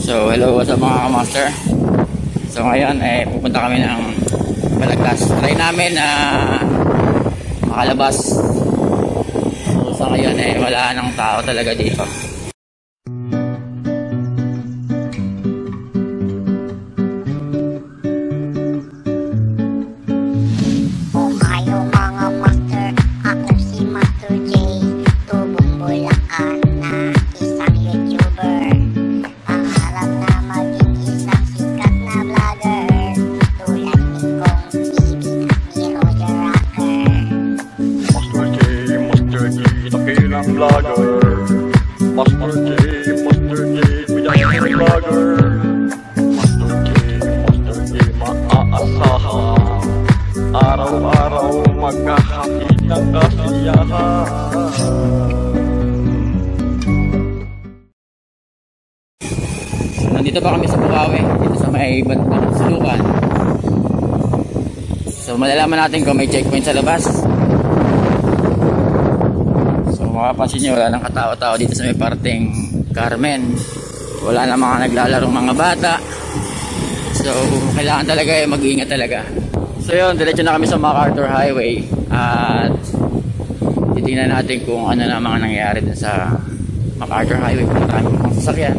So hello sa mga kamaster. So ngayon pupunta kami ng Balagtas. Try namin na makalabas. So sa ngayon wala nang tao talaga dito. Araw-araw magkakakit ng kasiyahan. Nandito pa kami sa Bukawi, dito sa may bandang Sulukan. So malalaman natin kung may checkpoint sa labas. So makapansin nyo, wala nang katao-tao dito sa may parteng Carmen. Wala na mga naglalarong mga bata. So kailangan talaga mag-iingat talaga. So yun, diretso na kami sa MacArthur Highway at titingnan natin kung ano na mga nangyayari dun sa MacArthur Highway kung marami pang sasakyan.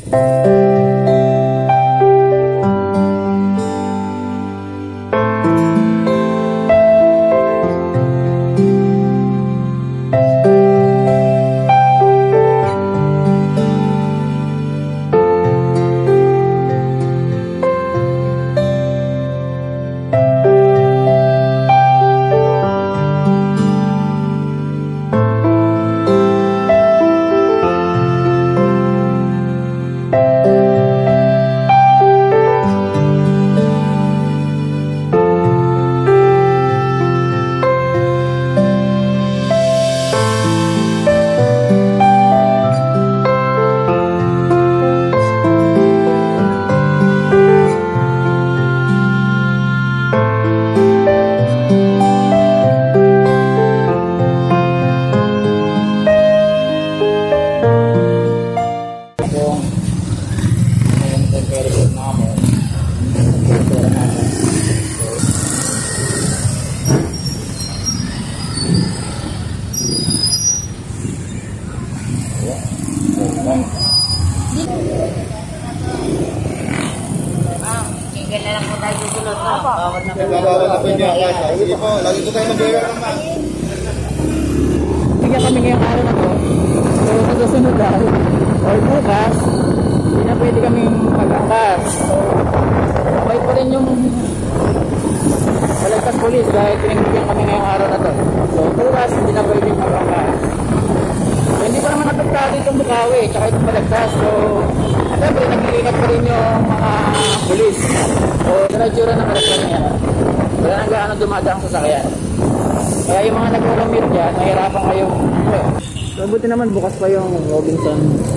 Lagi ko tayo mag-iwag naman. Bigyan kami ngayong araw na to. So sa susunod daw or bukas, hindi na pwede kaming mag-angkas. So okay pa rin yung Balagtas Police dahil pinagbigyan kami ngayong araw na to. So bukas, hindi na pwede mag-angkas. So hindi pa naman napaktado itong Bukawi tsaka itong Balagtas. So siyempre nag-iingat pa rin yung mga polis. So naradjura ng karakter niya. Wala nang gaano dumadaan sa sasakyan. Kaya yung mga nag-commute dyan, nahirapan kayong so buti naman bukas pa yung Robinson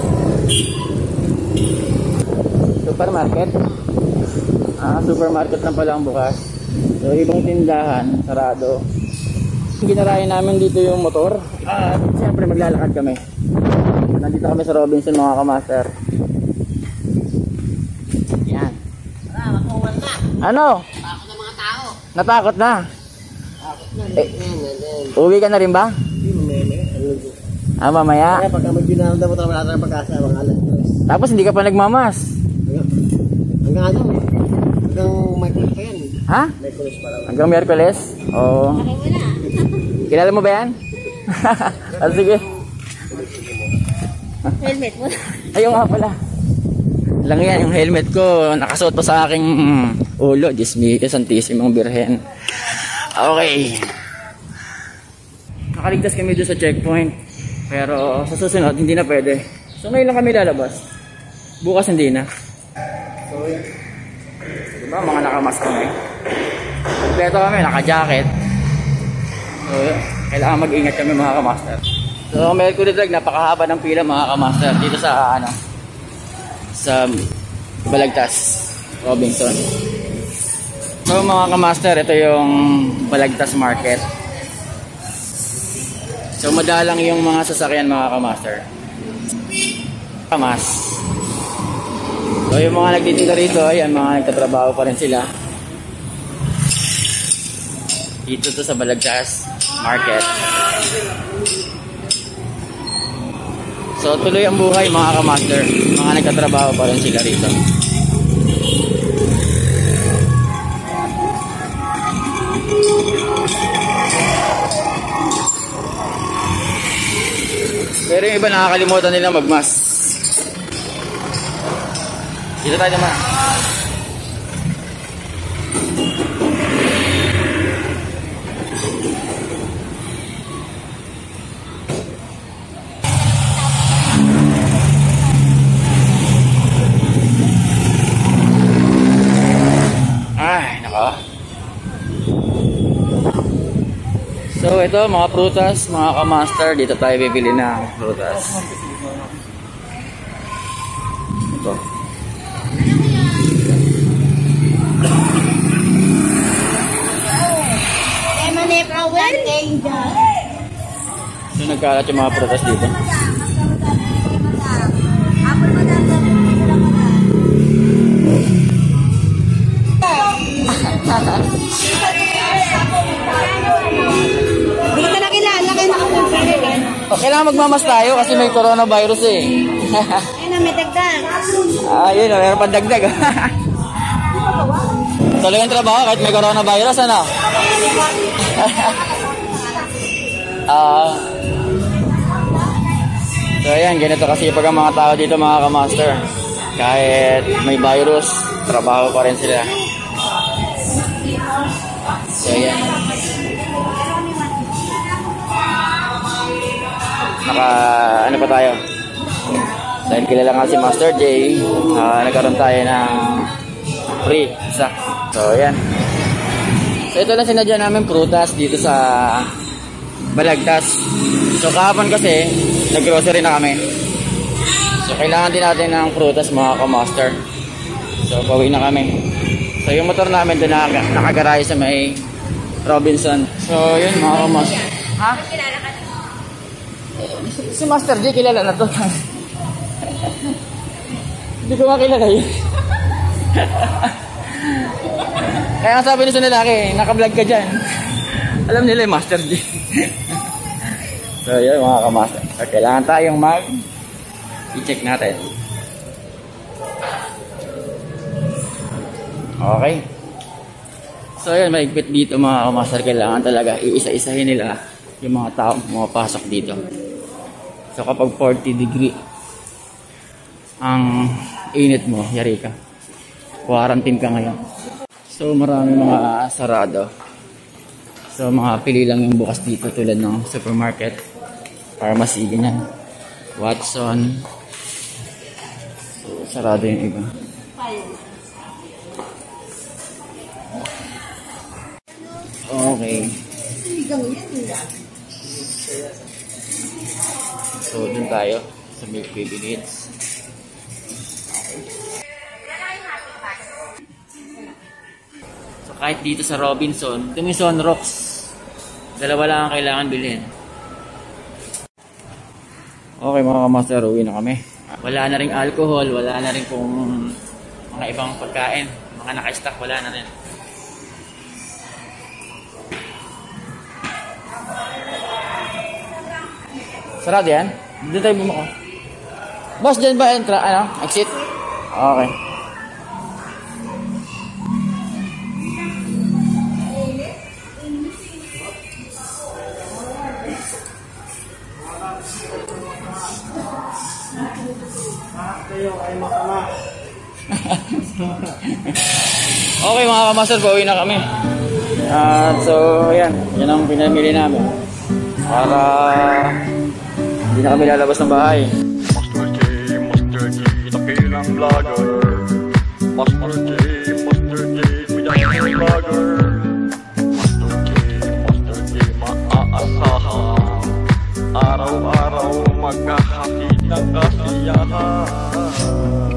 Supermarket. Supermarket lang pala ang bukas. So ibang tindahan, sarado. Ginarayan namin dito yung motor. At siyempre maglalakad kami. Nandito kami sa Robinson mga kamaster. Yan. Ano? Natakot na? Uwi ka na rin ba? Mamaya? Kaya pagka mag-binanda mo talaga natin pagkasa, mga alas. Tapos hindi ka pa nagmamas? Hanggang ano? Hanggang Miyerkules pa yan. Ha? Miyerkules pa lang. Hanggang Miyerkules? Oo. Kilala mo ba yan? Sige. Helmet mo. Ayun nga pala. Lang yan, yung helmet ko nakasuot pa sa aking ulo. Dismiss, Santissimong Birhen. Okay. Nakaligtas kami doon sa checkpoint. Pero sa susunod, hindi na pwede. So ngayon lang kami lalabas. Bukas hindi na. So diba, mga nakamask kami. Kompleto kami, naka-jacket. So kailangan mag-ingat kami mga kamaster. So Mercury Drag, napakahaba ng pila mga kamaster dito sa sa Balagtas Robinson. So mga kamaster, ito yung Balagtas Market. So madalang yung mga sasakyan mga kamaster. Kamas. So yung mga nagtitinda rito, ayan, mga nagtatrabaho pa rin sila. Dito to sa Balagtas Market. So tuloy ang buhay mga kamaster. Mga nagtatrabaho pa rin sila rito. Pero yung iba nakakalimutan nila magmas. Dito tayo naman. Ay, nako. So ito mga prutas, mga kamaster, dito tayo bibili ng prutas. Ito. So nagkalat yung mga prutas dito. Dito na kilala kayo na Kailangan magmamas tayo kasi may coronavirus eh. ayun na, may dagdag. Yun, meron pang dagdag. Tuloy ang trabaho kahit may coronavirus, ano? So ayan, ganito kasi pag ang mga tao dito mga kamaster. Kahit may virus, trabaho pa rin sila. So ayan. Ano pa tayo? Dahil kilala nga si Master J, nagkaroon tayo ng free isa. So ayan. So ito lang sinadya namin prutas dito sa Balagtas. So kahapon kasi nag-grocery na kami. So kailangan din natin ng prutas mga kamaster. So pauwi na kami. So yung motor namin doon nakagarahe sa may Robinson. So yun mga kamaster. Ha? Si Master J kilala na to. Hindi ko makilala yun. Kaya sabi nito sa lalaki, naka-vlog ka dyan. Alam nila yung Master J. So yun mga kamaster. So, kailangan tayong i-check natin. Okay. So yun, mahigpit dito mga kamaster. Kailangan talaga iisa-isahin nila yung mga tao pumapasok dito. So kapag 40 degree ang init mo, yari ka. Quarantine ka ngayon. So marami mga sarado. So mga pili lang yung bukas dito tulad ng supermarket, pharmacy, ganyan. Watson. So sarado yung iba. Okay. So dun tayo sa Milk Baby Needs. So kahit dito sa Robinson, Dumison Rocks, dalawa lang ang kailangan bilhin. Okay mga kamaster, uwi na kami. Wala na ring alcohol, wala na rin kung mga ibang pagkain, mga naka-stock, wala na rin. Sarado yan? Doon tayo bumako. Boss, dyan ba exit? Okay. Okay mga kamaster, pauwi na kami. So ayan, yan ang pinamili namin para hindi na kami lalabas ng bahay. Master J, dakilang vlogger. Master J, mayayang vlogger. Master J, maaasahan. Araw-araw maghahatid ng kasiyahan.